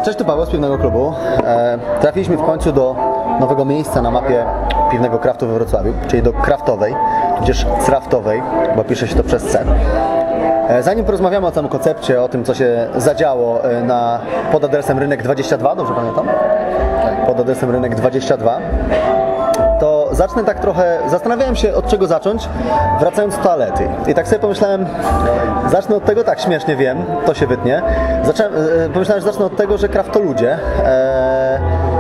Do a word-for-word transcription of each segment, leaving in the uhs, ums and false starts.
Cześć, tu Paweł z Piwnego Klubu. E, trafiliśmy w końcu do nowego miejsca na mapie Piwnego Craftu we Wrocławiu, czyli do Craftowej, tudzież Craftowej, bo pisze się to przez C. E, zanim porozmawiamy o całym koncepcie, o tym, co się zadziało e, na, pod adresem Rynek dwadzieścia dwa, dobrze pamiętam? Tak. Pod adresem Rynek dwadzieścia dwa. To zacznę tak trochę, zastanawiałem się, od czego zacząć, wracając do toalety. I tak sobie pomyślałem, zacznę od tego, tak śmiesznie wiem, to się wytnie. Zacząłem, pomyślałem, że zacznę od tego, że craft to ludzie. Eee,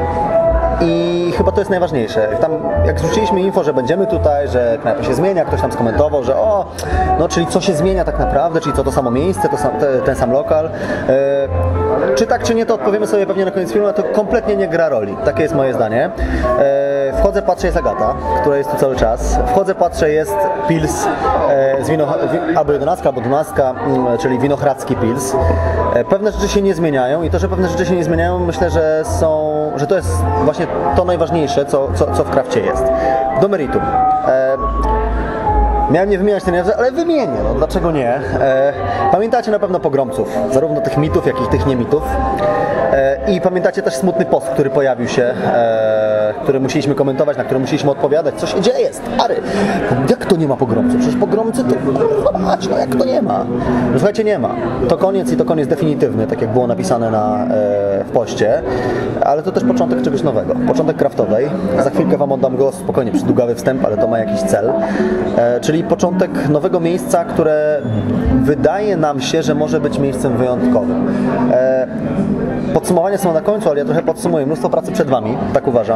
I chyba to jest najważniejsze. Tam, jak zwróciliśmy info, że będziemy tutaj, że knajpa się zmienia, ktoś tam skomentował, że o, no czyli co się zmienia tak naprawdę, czyli co to samo miejsce, to sam, te, ten sam lokal. E, czy tak, czy nie, to odpowiemy sobie pewnie na koniec filmu, ale to kompletnie nie gra roli. Takie jest moje zdanie. E, wchodzę, patrzę, jest Agata, która jest tu cały czas. Wchodzę, patrzę, jest Pils e, z wino, wi, albo jedenastka, albo dwunastka, m, czyli winochradzki Pils. E, pewne rzeczy się nie zmieniają i to, że pewne rzeczy się nie zmieniają, myślę, że są, że to jest właśnie to najważniejsze, co, co, co w crafcie jest. Do meritum. E, miałem nie wymieniać ten język, ale wymienię, no dlaczego nie? E, pamiętacie na pewno pogromców, zarówno tych mitów, jak i tych nie mitów. E, I pamiętacie też smutny post, który pojawił się, e, który musieliśmy komentować, na który musieliśmy odpowiadać, co się dzieje, stary. Jak to nie ma pogromców? Przecież pogromcy to zobacz, no jak to nie ma? No słuchajcie, nie ma. To koniec i to koniec definitywny, tak jak było napisane na, e, w poście, ale to też początek czegoś nowego. Początek craftowej. Za chwilkę wam oddam go, spokojnie, przydługawy wstęp, ale to ma jakiś cel. E, czyli początek nowego miejsca, które wydaje nam się, że może być miejscem wyjątkowym. E, podsumowania są na końcu, ale ja trochę podsumuję. Mnóstwo pracy przed wami, tak uważam,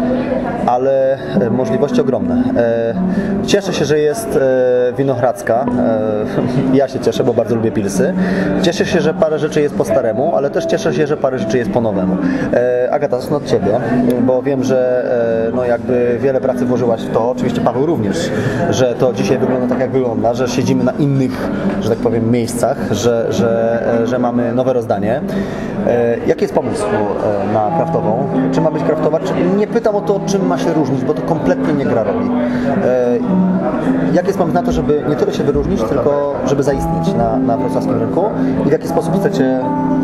ale możliwości ogromne. E, cieszę się, że jest e, winochradzka. E, ja się cieszę, bo bardzo lubię pilsy. Cieszę się, że parę rzeczy jest po staremu, ale też cieszę się, że parę rzeczy jest po nowemu. E, Agata, zacznę od ciebie, bo wiem, że e, no jakby wiele pracy włożyłaś w to, oczywiście Paweł również, że to dzisiaj wygląda tak, jak wygląda, że siedzimy na innych, że tak powiem, miejscach, że, że, że mamy nowe rozdanie. E, jaki jest pomysł e, na craftową? Czy ma być craftowa? Czy, nie pytam o to, czym ma się różnić, bo to kompletnie nie gra roli. E, jaki jest pomysł na to, żeby nie tyle się wyróżnić, tylko żeby zaistnieć na, na wrocławskim rynku i w jaki sposób chcecie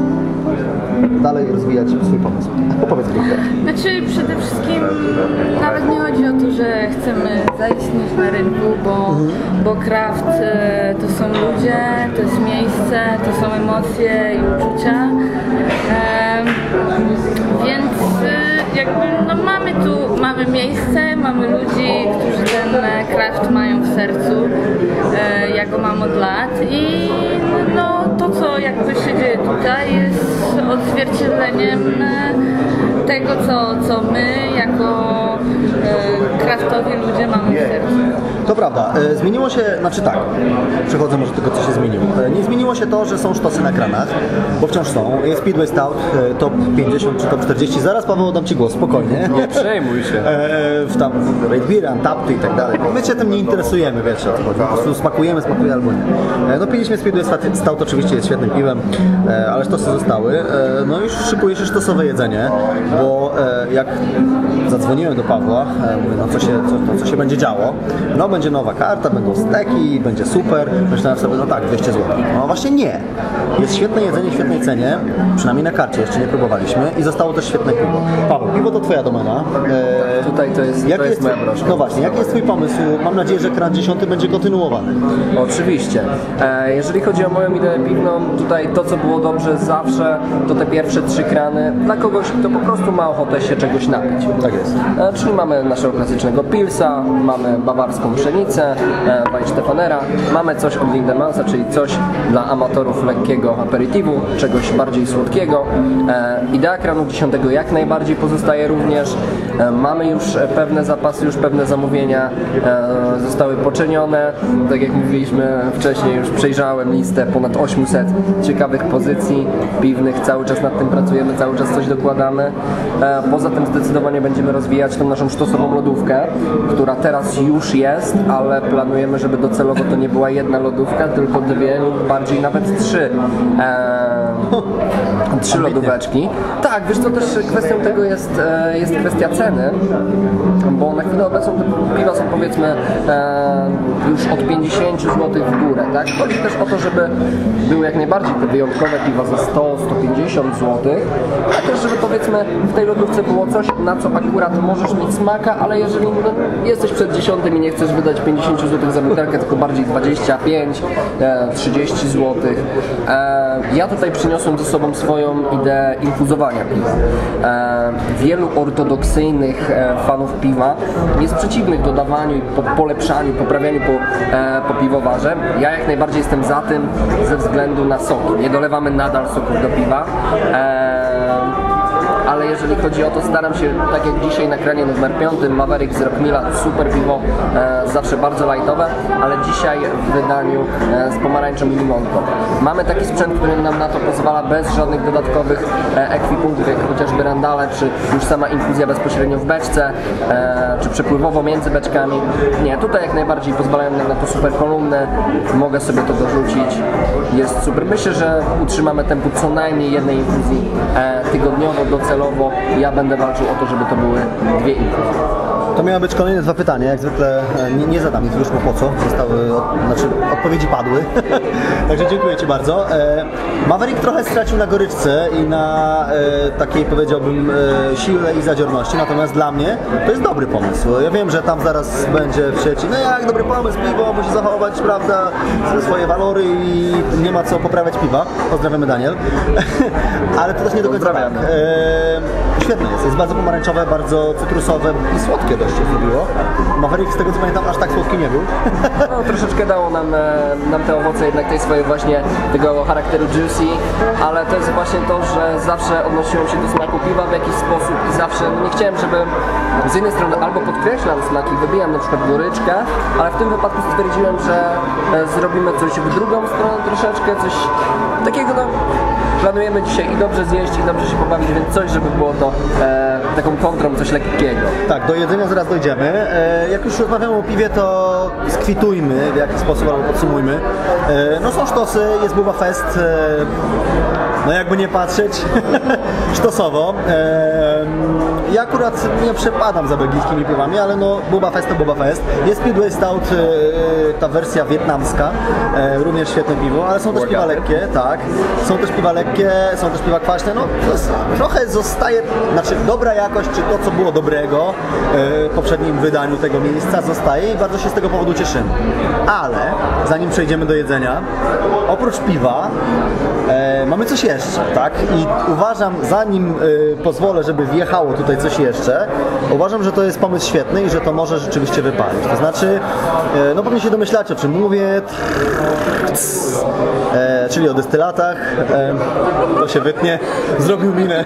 dalej rozwijać swój pomysł? Opowiedz trochę. Znaczy przede wszystkim nawet nie chodzi o to, że chcemy zaistnieć na rynku, bo, mhm. bo craft e, to są ludzie, to jest miejsce, to są emocje i uczucia. E, więc e, jakby no mamy tu, mamy miejsce, mamy ludzi, którzy ten craft mają w sercu. E, ja go mam od lat i no to, co jakby się dzieje tutaj, jest odzwierciedleniem tego, co, co my jako e, craftowi ludzie mamy w sercu. To prawda. E, zmieniło się, znaczy tak, przechodzę może do tego, co się zmieniło. E, nie zmieniło się to, że są sztosy na ekranach, bo wciąż są. Jest Speedway Stout, e, top pięćdziesiąt czy top czterdzieści. Zaraz, Paweł, oddam ci głos, spokojnie. Nie przejmuj się. E, w tam Red Beer, Tapty i tak dalej. My się tym nie interesujemy, wiecie o co chodzi. Po prostu smakujemy, smakuje albo nie. E, no piliśmy Speedway Stout, oczywiście jest świetnym piwem, e, ale sztosy zostały. E, no już szykuje się sztosowe jedzenie, bo e, jak zadzwoniłem do Pawła, e, mówię, no co się, co, to, co się będzie działo, no będzie nowa karta, będą steki, będzie super. Myślałem sobie, no tak, dwieście złotych. No właśnie nie. Jest świetne jedzenie w świetnej cenie, przynajmniej na karcie, jeszcze nie próbowaliśmy i zostało też świetne piwo. Paweł, piwo to twoja domena. E, Tutaj to jest, to jest moja broszka. No właśnie, jaki jest twój pomysł? Mam nadzieję, że Krat dziesiąty będzie kontynuowany. Oczywiście. E, jeżeli chodzi o moją ideę piwną, tutaj to, co było dobrze zawsze, to te pierwsze trzy krany dla kogoś, kto po prostu ma ochotę się czegoś napić. Tak jest. E, czyli mamy naszego klasycznego pilsa, mamy bawarską pszenicę, e, Weihenstephanera, mamy coś od Lindemansa, czyli coś dla amatorów lekkiego aperitivu, czegoś bardziej słodkiego. E, idea kranu dziesiątego jak najbardziej pozostaje również. E, mamy już pewne zapasy, już pewne zamówienia e, zostały poczynione. Tak jak mówiliśmy wcześniej, już przejrzałem listę ponad osiemset ciekawych pozycji piwnych. Cały czas nad tym pracujemy, cały czas coś dokładamy. E, poza tym zdecydowanie będziemy rozwijać tą naszą sztosową czterososową lodówkę, która teraz już jest, ale planujemy, żeby docelowo to nie była jedna lodówka, tylko dwie lub bardziej nawet trzy. Eee, trzy lodóweczki. Tak, wiesz co, też kwestią tego jest, e, jest kwestia ceny, bo na chwilę obecną te piwa są powiedzmy e, już od pięćdziesiąt złotych w górę, tak? Chodzi też o to, żeby były jak najbardziej te wyjątkowe piwa za sto do stu pięćdziesięciu złotych, a też żeby powiedzmy w tej lodówce było coś, na co akurat możesz mieć smaka, ale jeżeli no, jesteś przed dziesiątym i nie chcesz wydać pięćdziesiąt złotych za butelkę, tylko bardziej dwadzieścia pięć, trzydzieści złotych. E, ja tutaj przyniosłem ze sobą swoją ideę infuzowania piwa. E, wielu ortodoksyjnych e, fanów piwa jest przeciwnych dodawaniu i po, polepszaniu, poprawianiu po, e, po piwowarze. Ja jak najbardziej jestem za tym ze względu na soki. Nie dolewamy nadal soków do piwa. E, ale jeżeli chodzi o to, staram się, tak jak dzisiaj na kranie numer piątym, Maverick z Rockmilla, super piwo, e, zawsze bardzo lightowe, ale dzisiaj w wydaniu e, z pomarańczą i limonką. Mamy taki sprzęt, który nam na to pozwala bez żadnych dodatkowych e, ekwipunktów, jak chociażby randale, czy już sama infuzja bezpośrednio w beczce, e, czy przepływowo między beczkami. Nie, tutaj jak najbardziej pozwalają nam na to super kolumny, mogę sobie to dorzucić, jest super. Myślę, że utrzymamy tempo co najmniej jednej infuzji e, tygodniowo, docelowo. Ja będę walczył o to, żeby to były dwie infuzje. To miały być kolejne dwa pytania, jak zwykle nie, nie zadam ich już, bo po co, zostały, od, znaczy odpowiedzi padły, także dziękuję Ci bardzo. E, Maverick trochę stracił na goryczce i na e, takiej, powiedziałbym, e, sile i zadziorności, natomiast dla mnie to jest dobry pomysł. Ja wiem, że tam zaraz będzie w sieci, no jak dobry pomysł, piwo musi zachować, prawda, swoje walory i nie ma co poprawiać piwa. Pozdrawiamy, Daniel. Ale to też nie do końca tak. E, świetne jest, jest bardzo pomarańczowe, bardzo cytrusowe i słodkie dość się zrobiło. Maverick, z tego co pamiętam, aż tak słodki nie był. No, troszeczkę dało nam, nam te owoce jednak tej swojej właśnie tego charakteru juicy, ale to jest właśnie to, że zawsze odnosiłem się do smaku piwa w jakiś sposób i zawsze no nie chciałem, żeby z jednej strony albo podkreślam smaki, wybijam na przykład goryczkę, ale w tym wypadku stwierdziłem, że zrobimy coś w drugą stronę troszeczkę, coś takiego, no planujemy dzisiaj i dobrze zjeść, i dobrze się pobawić, więc coś, żeby było to e, taką kontrą, coś lekkiego. Tak, do jedzenia zaraz dojdziemy. E, jak już rozmawiamy o piwie, to skwitujmy w jakiś sposób, albo podsumujmy. E, no są sztosy, jest Bubba Fest, e, no jakby nie patrzeć, sztosowo. E, ja akurat nie przepadam za belgijskimi piwami, ale no Bubba Fest to Bubba Fest. Jest Speedway Stout, e, ta wersja wietnamska, e, również świetne piwo, ale są też piwa lekkie, tak. Są też piwa lekkie, są też piwa kwaśne, no to jest, trochę zostaje, znaczy dobra jakość, czy to co było dobrego e, w poprzednim wydaniu tego miejsca zostaje i bardzo się z tego powodu cieszymy. Ale zanim przejdziemy do jedzenia, oprócz piwa e, mamy coś jeszcze, tak? I uważam, zanim e, pozwolę, żeby wjechało tutaj coś jeszcze, uważam, że to jest pomysł świetny i że to może rzeczywiście wypalić. To znaczy, e, no pewnie się domyślacie, o czym mówię, e, czyli o destylatach. E, to się wytnie. Zrobił minę.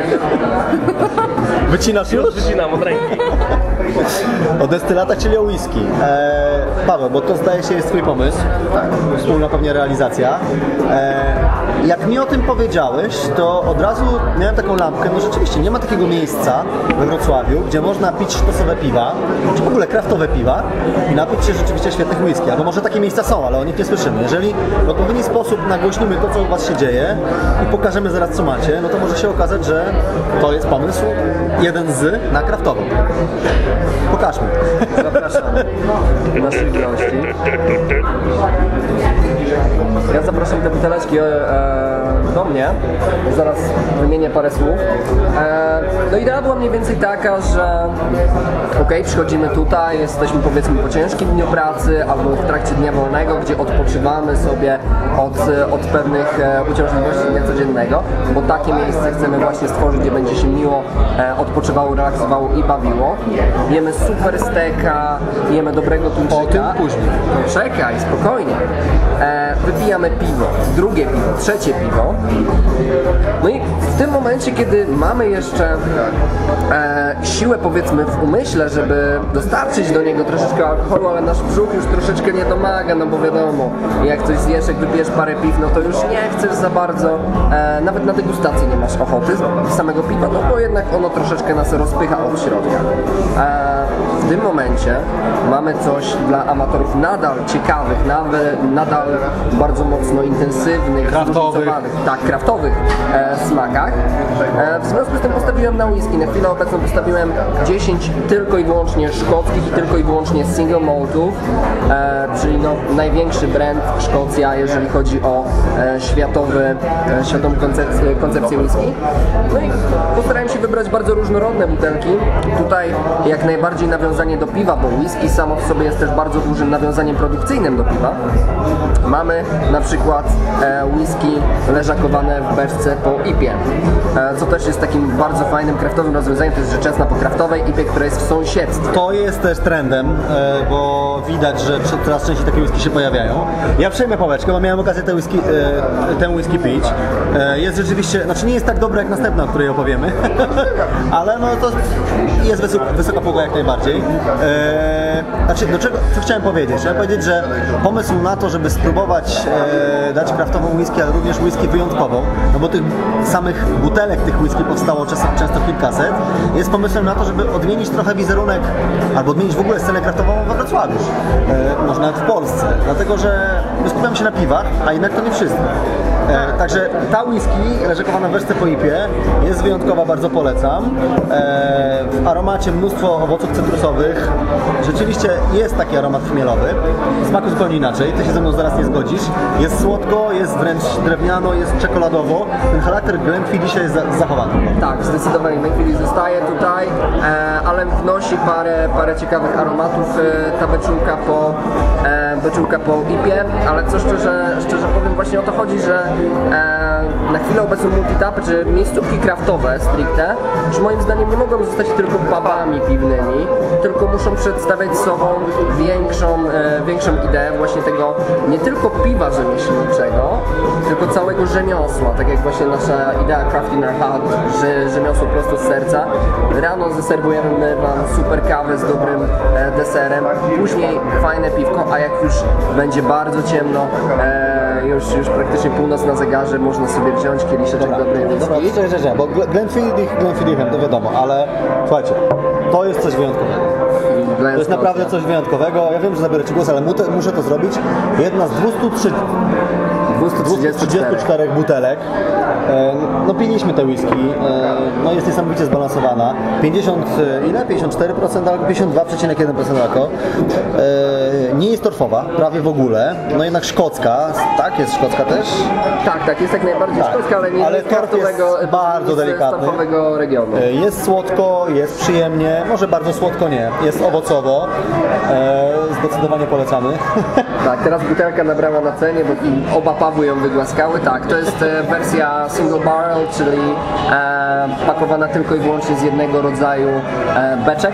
Wycinasz już? Wycinam od ręki. O destylatach, czyli o whisky. E, Paweł, bo to zdaje się jest Twój pomysł. Tak. Wspólna pewnie realizacja. E, jak mi o tym powiedziałeś, to od razu miałem taką lampkę. No rzeczywiście, nie ma takiego miejsca we Wrocławiu, gdzie można pić sztosowe piwa, czy w ogóle kraftowe piwa i napić się rzeczywiście świetnych whisky. Albo może takie miejsca są, ale o nich nie słyszymy. Jeżeli w odpowiedni sposób nagłośnimy to, co u Was się dzieje i pokażemy zaraz, co macie, no to może się okazać, że to jest pomysł jeden z na kraftową. Pokażmy. Zapraszamy naszych gości. Ja zapraszam te buteleczki e, do mnie. Zaraz wymienię parę słów. E, no idea była mniej więcej taka, że ok, przychodzimy tutaj, jesteśmy powiedzmy po ciężkim dniu pracy albo w trakcie dnia wolnego, gdzie odpoczywamy sobie od, od pewnych e, uciążliwości dnia codziennego, bo takie miejsce chcemy właśnie stworzyć, gdzie będzie się miło e, odpoczywało, relaksowało i bawiło. Jemy super steka, jemy dobrego tuńczyka. O tym później. Czekaj, spokojnie. E, wypijamy piwo, drugie piwo, trzecie piwo. No i w tym momencie, kiedy mamy jeszcze e, siłę, powiedzmy, w umyśle, żeby dostarczyć do niego troszeczkę alkoholu, ale nasz brzuch już troszeczkę nie domaga, no bo wiadomo, jak coś zjesz, jak wypijesz parę piw, no to już nie chcesz za bardzo, e, nawet na degustację nie masz ochoty z samego piwa, no bo jednak ono troszeczkę nas rozpycha od środka. E, w tym momencie mamy coś dla amatorów nadal ciekawych, nawet, nadal bardzo mocno intensywnych, Kraftowych. zróżnicowanych, tak, kraftowych e, smakach. E, w związku z tym postawiłem na whisky. Na chwilę obecną postawiłem dziesięć tylko i wyłącznie szkockich i tylko i wyłącznie single maltów, e, czyli no, największy brand Szkocja, jeżeli chodzi o e, światowy, e, światową koncepcję, koncepcję whisky. No i postarałem się wybrać bardzo różnorodne butelki. Tutaj jak najbardziej nawiązanie do piwa, bo whisky samo w sobie jest też bardzo dużym nawiązaniem produkcyjnym do piwa. Mamy na przykład e, whisky leżakowane w beczce po I P ie, e, co też jest takim bardzo fajnym kraftowym rozwiązaniem. To jest rzecz jasna po kraftowej I P ie, która jest w sąsiedztwie. To jest też trendem, e, bo widać, że coraz częściej takie whisky się pojawiają. Ja przejmę pałeczkę, bo miałem okazję tę whisky, e, tę whisky pić. E, jest rzeczywiście, znaczy nie jest tak dobra jak następna, o której opowiemy, ale no to jest wysoko, wysoka półka jak najbardziej. E, znaczy, do czego, co chciałem powiedzieć? Chciałem powiedzieć, że pomysł na to, żeby spróbować e, dać kraftową whisky, ale również whisky wyjątkową, no bo tych samych butelek tych whisky powstało często, często kilkaset, jest pomysłem na to, żeby odmienić trochę wizerunek, albo odmienić w ogóle scenę kraftową we Wrocławiu, e, może nawet w Polsce, dlatego że my skupiamy się na piwach, a jednak to nie wszystko. E, także ta whisky leżakowana w beczce po I P ie jest wyjątkowa, bardzo polecam. E, w aromacie mnóstwo owoców cytrusowych. Rzeczywiście jest taki aromat chmielowy. W smaku zupełnie inaczej, ty się ze mną zaraz nie zgodzisz. Jest słodko, jest wręcz drewniano, jest czekoladowo. Ten charakter Glenfiddich jest za zachowany. Tak, zdecydowanie Glenfiddich zostaje tutaj, e, ale wnosi parę, parę ciekawych aromatów e, ta beczułka po, e, beczułka po I P ie, ale co szczerze, szczerze powiem, właśnie o to chodzi, że e, na chwilę obecną multitapy, czy miejscówki kraftowe stricte, już moim zdaniem nie mogą zostać tylko pubami piwnymi, tylko muszą przedstawiać sobą większą, e, większą ideę właśnie tego nie tylko piwa rzemieślniczego, tylko całego rzemiosła, tak jak właśnie nasza idea Craft in our Heart, że rzemiosło prosto z serca. Rano zaserwujemy wam super kawę z dobrym e, deserem, później fajne piwko, a jak już będzie bardzo ciemno, e, już, już praktycznie północ na zegarze, można sobie wziąć kieliszeczek dobrej Dobra, whisky. czekaj, czekaj, bo Glenfiddich, Glenfidichem, to wiadomo, ale słuchajcie, to jest coś wyjątkowego. To jest naprawdę coś wyjątkowego. Ja wiem, że zabiorę ci głos, ale mu te, muszę to zrobić. Jedna z dwustu trzydziestu czterech butelek. E, no piliśmy te whisky. E, no jest niesamowicie zbalansowana. pięćdziesiąt, ile? pięćdziesiąt cztery procent albo pięćdziesiąt dwa przecinek jeden procent alko. E, nie jest torfowa, prawie w ogóle. No jednak szkocka, tak? Jest szkocka też? Tak, tak, jest jak najbardziej Tak, szkocka, ale nie ale jest torf jest kraftowego, bardzo z delikatny. torfowego regionu. E, Jest słodko, jest przyjemnie, może bardzo słodko nie, jest owocowo, e, zdecydowanie polecamy. Tak, teraz butelka nabrała na cenie, bo oba Pawły ją wygłaskały. Tak, to jest e, wersja single barrel, czyli e, pakowana tylko i wyłącznie z jednego rodzaju e, beczek.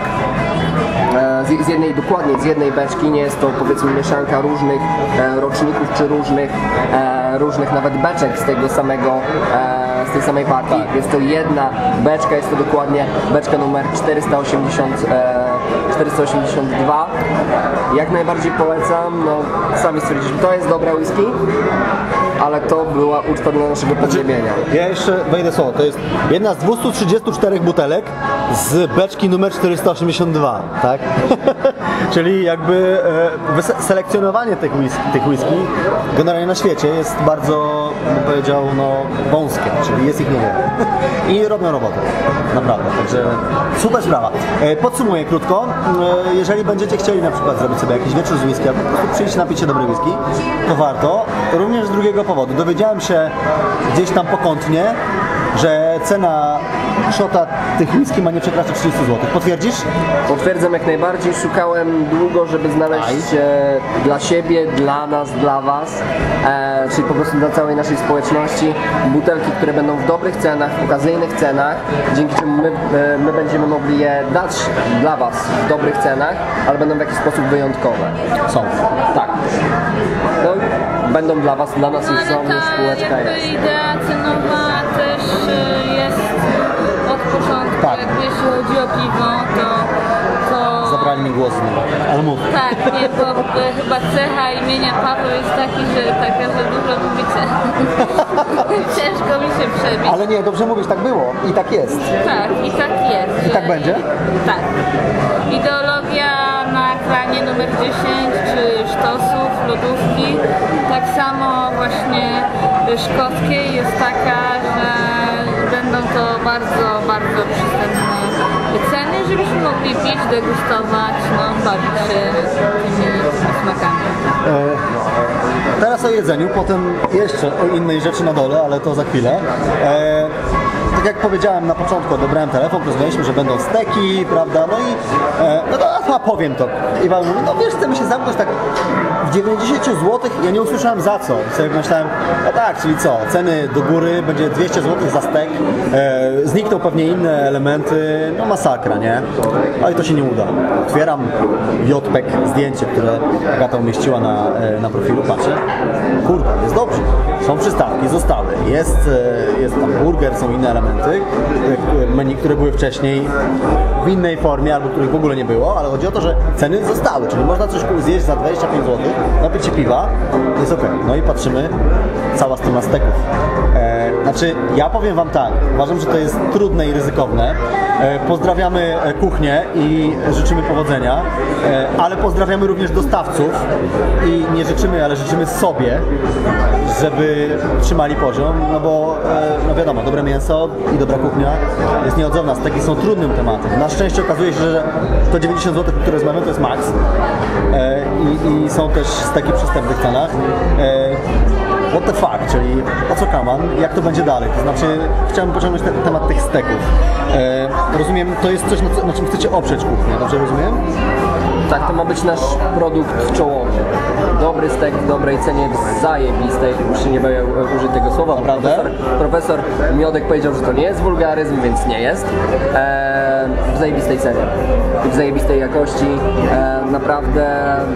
E, z, z jednej, dokładnie z jednej beczki, nie jest to powiedzmy mieszanka różnych e, roczników czy różnych, e, różnych nawet beczek z tego samego, e, z tej samej partii. Jest to jedna beczka, jest to dokładnie beczka numer czterysta osiemdziesiąt, e, czterysta osiemdziesiąt dwa. Jak najbardziej polecam, no sami stwierdziliśmy, to jest dobra whisky, ale to była uczta dla naszego podniebienia. Ja jeszcze wejdę słowo, to jest jedna z dwustu trzydziestu czterech butelek z beczki numer czterysta osiemdziesiąt dwa, tak? Czyli jakby e, selekcjonowanie tych whisky, tych whisky generalnie na świecie jest bardzo, bym powiedział, no wąskie, czyli jest ich niewiele. I robią robotę, naprawdę, także super sprawa. E, podsumuję krótko, e, jeżeli będziecie chcieli na przykład zrobić sobie jakiś wieczór z whisky, albo po prostu przyjść napić się dobrej whisky, to warto. Również z drugiego powodu. Dowiedziałem się gdzieś tam pokątnie, że cena szota tych whisky ma nie przekraczać trzydzieści złotych. Potwierdzisz? Potwierdzam jak najbardziej. Szukałem długo, żeby znaleźć e, dla siebie, dla nas, dla was, e, czyli po prostu dla całej naszej społeczności butelki, które będą w dobrych cenach, w okazyjnych cenach, dzięki czemu my, e, my będziemy mogli je dać dla was w dobrych cenach, ale będą w jakiś sposób wyjątkowe. Są. Tak. No, będą dla Was, dla nas No już ale są, już ta spółeczka jakby jest. idea cenowa też y, jest od początku, Tak. jakby jeśli chodzi o piwo, to... to... Zabrali mi głos, ale mów. Tak, nie, bo y, chyba cecha imienia Paweł jest taki, że taka, że dużo mówicie. Ciężko mi się przebić. Ale nie, dobrze mówisz, tak było i tak jest. Tak, i tak jest. I tak że- będzie? Tak. Ideologia na kranie numer dziesięć, czy sztosów, lodówki, tak samo właśnie szkockiej jest taka, że będą to bardzo, bardzo przystępne ceny, żebyśmy mogli pić, degustować, no bawić się tymi smakami. E, teraz o jedzeniu, potem jeszcze o innej rzeczy na dole, ale to za chwilę. E, tak jak powiedziałem na początku, odebrałem telefon, rozmawialiśmy, że będą steki, prawda, no i e, no to a, powiem to. I Paweł mówi, no wiesz, chcemy się zamknąć tak w dziewięćdziesiąt złotych, ja nie usłyszałem za co. I sobie myślałem, no tak, czyli co, ceny do góry, będzie dwieście złotych za stek, e, znikną pewnie inne elementy, no masakra, nie? No i to się nie uda. Otwieram J P E G zdjęcie, które Agata umieściła na, e, na profilu, patrzę, kurde, jest dobrze, są przystawki, zostały, jest, e, jest tam burger, są inne elementy e, menu, które były wcześniej w innej formie, albo których w ogóle nie było, ale chodzi o to, że ceny zostały, czyli można coś zjeść za dwadzieścia pięć złotych, napić się piwa, jest ok. No i patrzymy, cała strona steków. E, znaczy, ja powiem Wam tak, uważam, że to jest trudne i ryzykowne. E, pozdrawiamy e, kuchnię i życzymy powodzenia, e, ale pozdrawiamy również dostawców i nie życzymy, ale życzymy sobie, żeby trzymali poziom, no bo e, no wiadomo, dobre mięso i dobra kuchnia jest nieodzowna. Steki są trudnym tematem. Na szczęście okazuje się, że to dziewięćdziesiąt złotych, które rozmawiamy, to jest maks. E, i, I są też steki w przystępnych cenach. E, What the fuck, czyli o co kaman, jak to będzie dalej? To znaczy, chciałem pociągnąć ten temat tych steków. E, rozumiem, to jest coś, na, co, na czym chcecie oprzeć kuchnię, dobrze rozumiem? Tak, to ma być nasz produkt czołowy. Dobry stek w dobrej cenie, w zajebistej, już nie będę użyć tego słowa. Naprawdę? Profesor, profesor Miodek powiedział, że to nie jest wulgaryzm, więc nie jest. Eee, w zajebistej cenie, w zajebistej jakości. Eee, naprawdę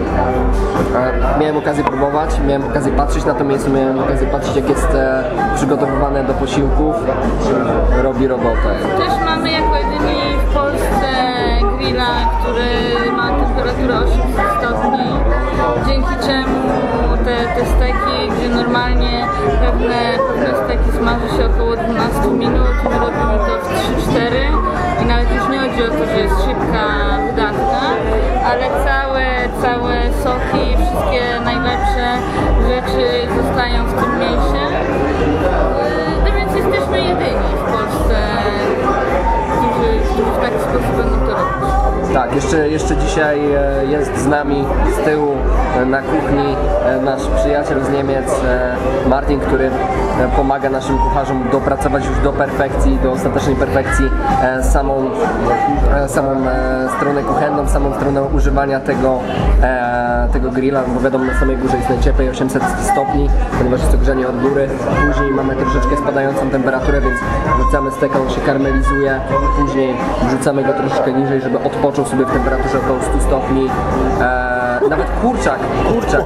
e, miałem okazję próbować, miałem okazję patrzeć na to mięso, miałem okazję patrzeć, jak jest e, przygotowywane do posiłków. Robi robotę. Też mamy jako jedyni w Polsce grilla, który ma temperaturę osiemset stopni, dzięki czemu te, te steki, gdzie normalnie pewne, pewne steki smaży się około dwanaście minut, my robimy to w trzy cztery i nawet już nie chodzi o to, że jest szybka, wydatna, ale całe, całe soki, wszystkie najlepsze rzeczy zostają w tym mięsie. No więc jesteśmy jedyni w Polsce, którzy, którzy w taki sposób będą to robić. Tak, jeszcze, jeszcze dzisiaj e, jest z nami z tyłu e, na kuchni e, nasz przyjaciel z Niemiec, e, Martin, który e, pomaga naszym kucharzom dopracować już do perfekcji, do ostatecznej perfekcji e, samą, e, samą e, stronę kuchenną, samą stronę używania tego, e, tego grilla, bo wiadomo, na samej górze jest najcieplej, osiemset stopni, ponieważ jest to grzanie od góry. Później mamy troszeczkę spadającą temperaturę, więc wrzucamy steka, on się karmelizuje, później wrzucamy go troszeczkę niżej, żeby odpoczął sobie w temperaturze około stu stopni. Eee, nawet kurczak, kurczak.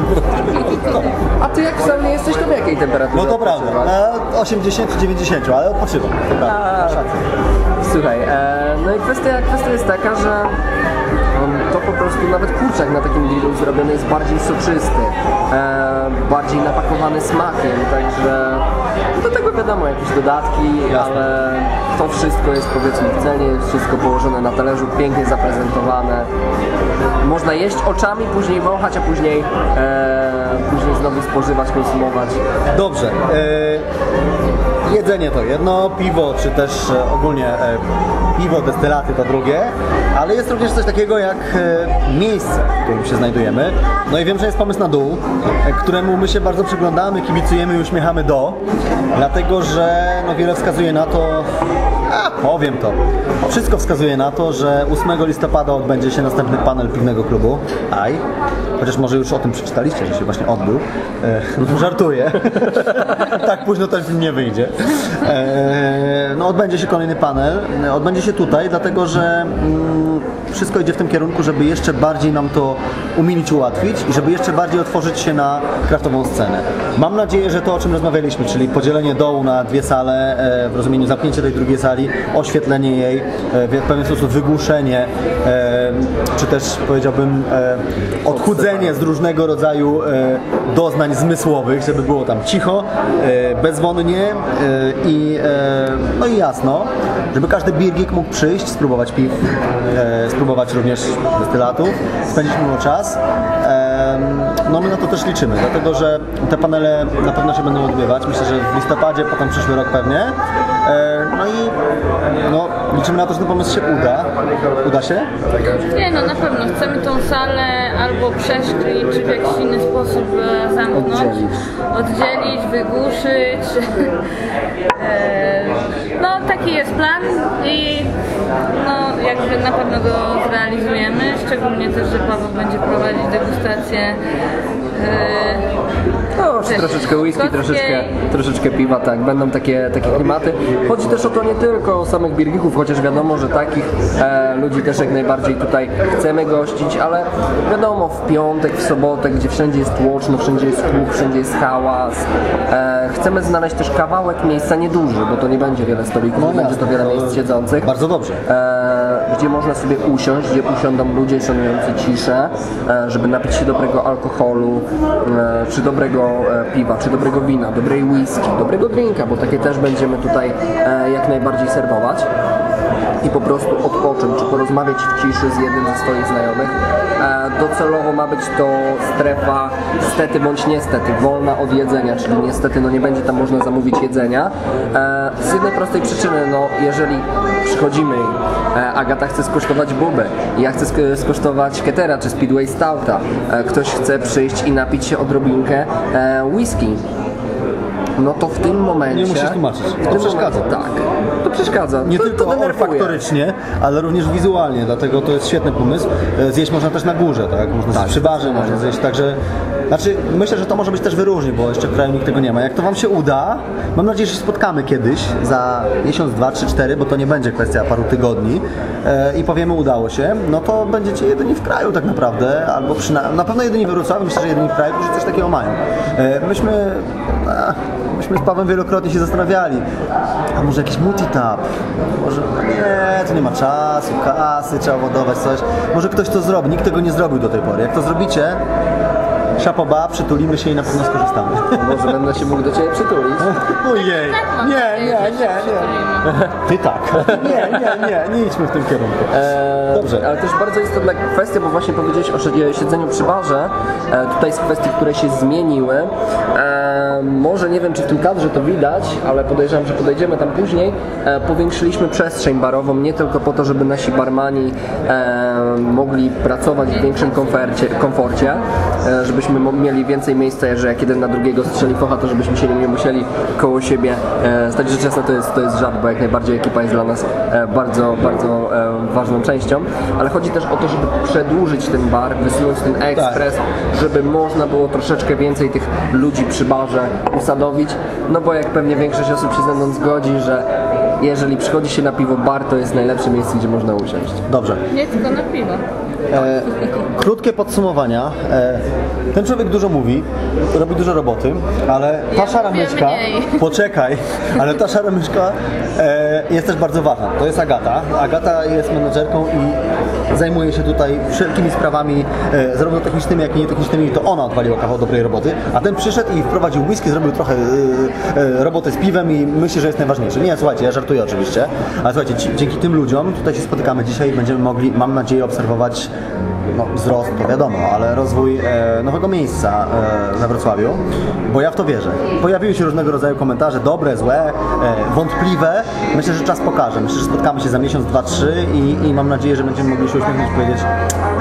A ty jak w saunie jesteś, to w jakiej temperaturze? No to prawda, odpoczywasz? na osiemdziesiąt dziewięćdziesiąt, ale odpoczywam. To prawda, A. masz rację. Słuchaj, e, no i kwestia, kwestia jest taka, że um, to po prostu nawet kurczak na takim grillu zrobiony jest bardziej soczysty, e, bardziej napakowany smakiem, także do tego wiadomo jakieś dodatki, ale to wszystko jest powiedzmy w cenie, jest wszystko położone na talerzu, pięknie zaprezentowane. Można jeść oczami, później wąchać, a później, e, później znowu spożywać, konsumować. Dobrze. E, jedzenie to jedno, piwo, czy też e, ogólnie e, piwo, destylaty to drugie, ale jest również coś takiego jak e, miejsce, w którym się znajdujemy. No i wiem, że jest pomysł na dół, e, któremu my się bardzo przyglądamy, kibicujemy i uśmiechamy do, dlatego że no, wiele wskazuje na to, a powiem to, wszystko wskazuje na to, że ósmego listopada odbędzie się następny panel Piwnego Klubu. Aj, chociaż może już o tym przeczytaliście, że się właśnie odbył. E, no, żartuję. Tak późno ten film nie wyjdzie. E, no odbędzie się kolejny panel. Odbędzie się tutaj, dlatego że mm, wszystko idzie w tym kierunku, żeby jeszcze bardziej nam to umilić, ułatwić i żeby jeszcze bardziej otworzyć się na kraftową scenę. Mam nadzieję, że to, o czym rozmawialiśmy, czyli podzielenie dołu na dwie sale, e, w rozumieniu zamknięcie tej drugiej sali, oświetlenie jej, e, w pewien sposób wygłuszenie, e, czy też powiedziałbym e, odchudzenie z różnego rodzaju e, doznań zmysłowych, żeby było tam cicho, e, bezwonnie e, i, e, no i jasno, żeby każdy birgik mógł przyjść, spróbować piw, e, spróbować również destylatów, spędzić miło czas. E, no my na to też liczymy, dlatego że te panele na pewno się będą odbywać. Myślę, że w listopadzie, potem przyszły rok pewnie. E, no i no, liczymy na to, że ten pomysł się uda. Uda się? Nie, no na pewno chcemy tą salę albo przeszklić, czy w jakiś inny sposób e, zamknąć, Oddzielić. oddzielić, wygłuszyć. e, no taki jest plan i no jakby na pewno go zrealizujemy, szczególnie też, że Paweł będzie prowadzić degustację. E, No, Też troszeczkę whisky, szkockiej. troszeczkę, troszeczkę piwa, tak, będą takie, takie klimaty. Chodzi też o to nie tylko o samych birgików, chociaż wiadomo, że takich e, ludzi też jak najbardziej tutaj chcemy gościć, ale wiadomo, w piątek, w sobotę, gdzie wszędzie jest tłoczno, wszędzie jest tłuk, wszędzie jest hałas. E, chcemy znaleźć też kawałek miejsca nieduży, bo to nie będzie wiele stolików, nie będzie to wiele miejsc siedzących. Bardzo dobrze. E, gdzie można sobie usiąść, gdzie usiądą ludzie szanujący ciszę, e, żeby napić się dobrego alkoholu, e, czy dobrego e, piwa, czy dobrego wina, dobrej whisky, dobrego drinka, bo takie też będziemy tutaj e, jak najbardziej serwować. I po prostu odpocząć, czy porozmawiać w ciszy z jednym ze swoich znajomych. E, docelowo ma być to strefa stety bądź niestety, wolna od jedzenia, czyli niestety no nie będzie tam można zamówić jedzenia. E, z jednej prostej przyczyny, no jeżeli przychodzimy i e, Agata chce skosztować bubę, ja chcę sk- skosztować Kettera czy Speedway Stouta, e, ktoś chce przyjść i napić się odrobinkę e, whisky. No to w tym momencie... Nie musisz tłumaczyć. w To tym przeszkadza. Momencie, tak, to przeszkadza. Nie to, tylko to denerwuje. olfaktorycznie, ale również wizualnie, dlatego to jest świetny pomysł. E, Zjeść można też na górze, tak? Można zjeść przy barze, można zjeść także... Znaczy, myślę, że to może być też wyróżnie, bo jeszcze w kraju nikt tego nie ma. Jak to Wam się uda, mam nadzieję, że się spotkamy kiedyś, za miesiąc, dwa, trzy, cztery, bo to nie będzie kwestia paru tygodni e, i powiemy, udało się, no to będziecie jedyni w kraju tak naprawdę, albo przynajmniej, na pewno jedyni w Wrocławiu, myślę, że jedyni w kraju, którzy coś takiego mają. E, myśmy... A, Myśmy z Pawłem wielokrotnie się zastanawiali, a może jakiś multitap, może nie, to nie ma czasu, kasy, trzeba ładować coś, może ktoś to zrobi, nikt tego nie zrobił do tej pory. Jak to zrobicie, szapoba, przytulimy się i na pewno skorzystamy. Może będę się mógł do Ciebie przytulić. Ojej, nie, nie, nie, nie. Ty tak. Nie, nie, nie, nie idźmy w tym kierunku. Eee, Dobrze. Ale też bardzo istotna kwestia, bo właśnie powiedziałeś o siedzi- siedzeniu przy barze. E, tutaj z kwestii, które się zmieniły. E, może nie wiem, czy w tym kadrze to widać, ale podejrzewam, że podejdziemy tam później. E, powiększyliśmy przestrzeń barową nie tylko po to, żeby nasi barmani e, mogli pracować w większym komforcie, komforcie e, żebyśmy mo- mieli więcej miejsca, że jak jeden na drugiego strzeli focha, to żebyśmy się nie musieli koło siebie e, stać, że często to jest, to jest żart, bo jak najbardziej ekipa jest dla nas e, bardzo, bardzo e, ważną częścią, ale chodzi też o to, żeby przedłużyć ten bar, wysunąć ten ekspres, żeby można było troszeczkę więcej tych ludzi przy barze usadowić, no bo jak pewnie większość osób się ze mną zgodzi, że jeżeli przychodzi się na piwo, bar to jest najlepsze miejsce, gdzie można usiąść. Dobrze. Nie tylko na piwo. E, krótkie podsumowania. E, ten człowiek dużo mówi, robi dużo roboty, ale ta Ja szara mówię myszka, mniej. poczekaj, ale ta szara myszka e, jest też bardzo ważna. To jest Agata. Agata jest menedżerką i zajmuje się tutaj wszelkimi sprawami, e, zarówno technicznymi, jak i nietechnicznymi. To ona odwaliła kawał dobrej roboty, a ten przyszedł i wprowadził whisky, zrobił trochę e, e, roboty z piwem i myśli, że jest najważniejszy. Nie, słuchajcie, ja żartuję oczywiście, ale słuchajcie, ci, dzięki tym ludziom tutaj się spotykamy dzisiaj i będziemy mogli, mam nadzieję, obserwować no, wzrost, to wiadomo, ale rozwój e, nowego miejsca e, we Wrocławiu, bo ja w to wierzę. Pojawiły się różnego rodzaju komentarze, dobre, złe, e, wątpliwe. Myślę, że czas pokaże. Myślę, że spotkamy się za miesiąc, dwa, trzy i, i mam nadzieję, że będziemy mogli się uśmiechnąć i powiedzieć,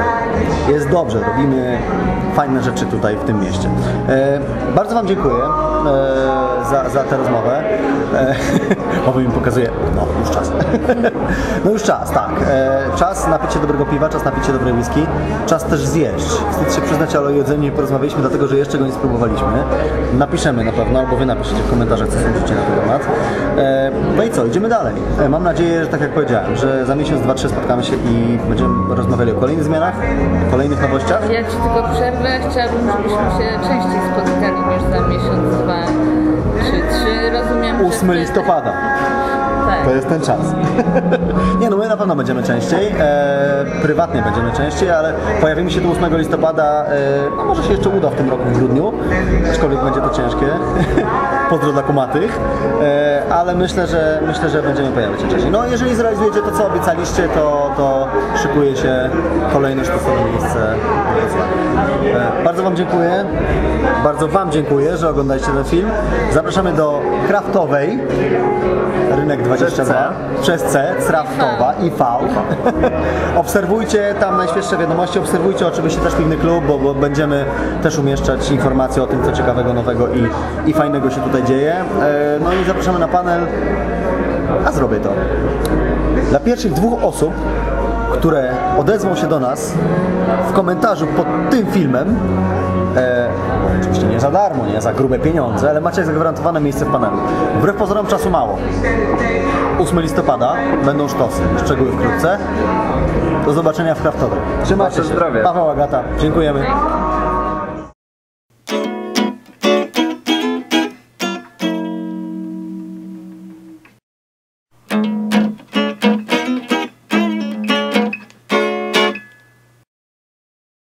jest dobrze, robimy fajne rzeczy tutaj w tym mieście. E, bardzo Wam dziękuję. e, za, za tę rozmowę. E, Oby mi pokazuje, no już czas. No już czas, tak. E, czas napić się dobrego piwa, czas napić się dobrej whisky, czas też zjeść. Wstyd się przyznać, ale o jedzeniu nie porozmawialiśmy, dlatego że jeszcze go nie spróbowaliśmy. Napiszemy na pewno, albo wy napiszecie w komentarzach, co sądzicie na ten temat. E, no i co, idziemy dalej. E, mam nadzieję, że tak jak powiedziałem, że za miesiąc, dwa, trzy spotkamy się i będziemy rozmawiali o kolejnych zmianach, o kolejnych nowościach. Ja Ci tylko przerwę, chciałabym, żebyśmy się częściej spotykali niż za miesiąc, dwa, trzy, trzy. Rozumiem, że ósmego listopada. Tak. To jest ten czas. Nie no, my na pewno będziemy częściej, e, prywatnie będziemy częściej, ale pojawimy się tu ósmego listopada, e, no może się jeszcze uda w tym roku w grudniu, aczkolwiek będzie to ciężkie. Pozdro dla kumatych, e, ale myślę, że myślę, że będziemy pojawiać się wcześniej. No jeżeli zrealizujecie to, co obiecaliście, to, to szykuje się kolejne sztukowe miejsce w Wrocławiu. E, bardzo Wam dziękuję, bardzo Wam dziękuję, że oglądaliście ten film. Zapraszamy do Kraftowej, Rynek dwadzieścia dwa, przez C, Craftowa, I V. Obserwujcie tam najświeższe wiadomości, obserwujcie oczywiście też Piwny Klub, bo, bo będziemy też umieszczać informacje o tym, co ciekawego, nowego i, i fajnego się tutaj dzieje. No i zapraszamy na panel, a zrobię to. Dla pierwszych dwóch osób, które odezwą się do nas w komentarzu pod tym filmem, e, oczywiście nie za darmo, nie za grube pieniądze, ale macie zagwarantowane miejsce w panelu. Wbrew pozorom czasu mało. ósmego listopada będą sztosy, szczegóły wkrótce. Do zobaczenia w Kraftowej. Trzymajcie się. Zdrowie. Paweł, Agata, dziękujemy.